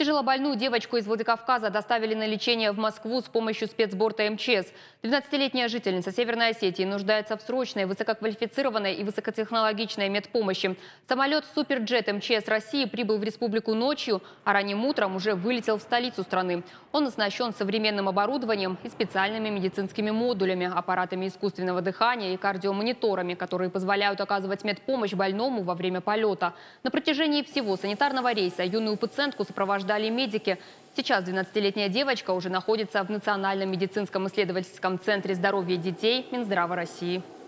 Тяжелобольную девочку из Владикавказа доставили на лечение в Москву с помощью спецборта МЧС. 12-летняя жительница Северной Осетии нуждается в срочной, высококвалифицированной и высокотехнологичной медпомощи. Самолет «Суперджет» МЧС России прибыл в республику ночью, а ранним утром уже вылетел в столицу страны. Он оснащен современным оборудованием и специальными медицинскими модулями, аппаратами искусственного дыхания и кардиомониторами, которые позволяют оказывать медпомощь больному во время полета. На протяжении всего санитарного рейса юную пациентку сопровождали медики. Сейчас 12-летняя девочка уже находится в Национальном медицинском исследовательском центре здоровья детей Минздрава России.